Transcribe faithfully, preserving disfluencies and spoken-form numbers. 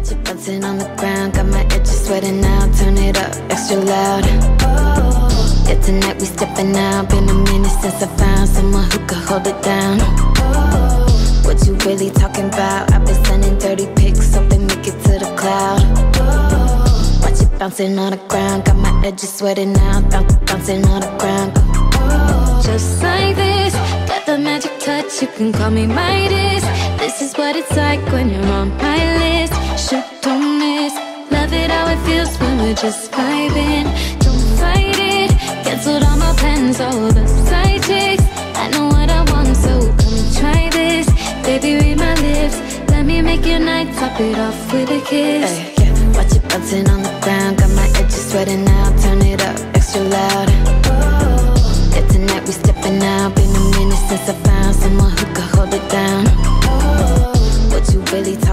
Watch it bouncing on the ground, got my edges sweating now. Turn it up extra loud. Yeah, tonight we stepping out. Been a minute since I found someone who could hold it down. What you really talking about? I've been sending dirty pics, hoping make it to the cloud. Watch it bouncing on the ground, got my edges sweating now. Bounce, bouncing on the ground. Just like this, got the magic touch, you can call me Midas. This is what it's like when you're on my list. Shoot, don't miss, love it how it feels when we're just vibing. Don't fight it, canceled all my plans, all the side chicks. I know what I want, so come try this. Baby, read my lips, let me make your night, top it off with a kiss. Ay, yeah. Watch it bouncing on the ground, got my edges sweating now. Turn it up extra loud. Yeah, tonight we stepping out. Been a minute since I found someone who could hold it down. What you really talking